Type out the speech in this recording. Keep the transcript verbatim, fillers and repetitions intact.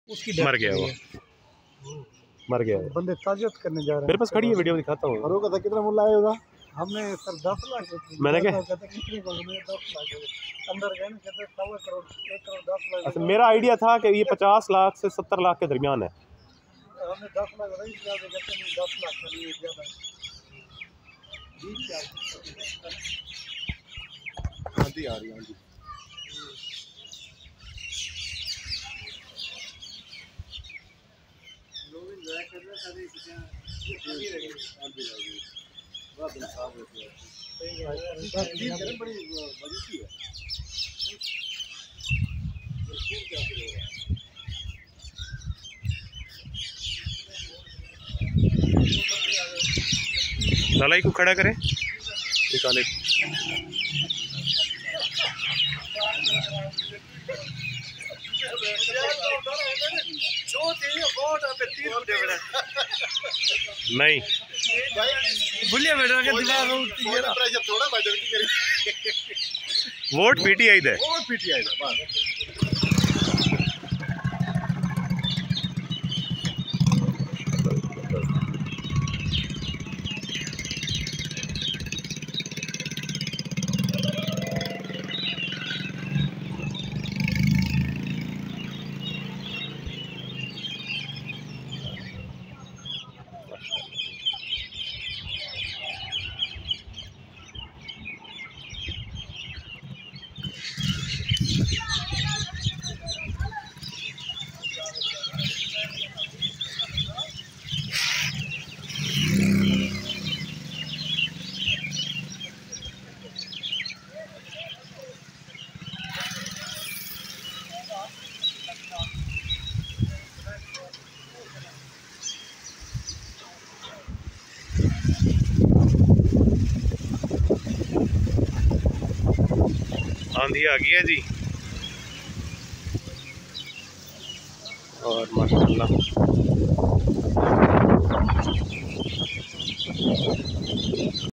उसकी मर गया वो, मर गया वो। बंदे ताजियत करने जा रहे हैं। मेरे पास खड़ी है, वीडियो दिखाता हूँ। और वो कहता कितना मुल्ला आया होगा? हमने सर दस लाख मैंने क्या कहते कितने को मैंने दस लाख अंदर गए ना, कहते सवा करोड़ एक करोड़ दस लाख। अच्छा, मेरा आइडिया था कि ये पचास लाख से सत्तर लाख के दरमियान है। हमने दस लाख रही कहते नहीं, दस लाख का नहीं ज़्यादा आंधी आ रही आंधी। लोग एंजॉय कर रहे हैं, सारी चीजें आंधी आ रही है। बहुत दिन साफ होती है, सही है, बड़ी मजे की है। लालाई को खड़ा करें, निकाले। नहीं बुलिया बेटा के दिमाग में उठती है ना, प्रेशर थोड़ा बैठे की करी। वोट पीटीआई दे, वोट पीटीआई दा बस। आंधी आ गई है जी, और माशाल्लाह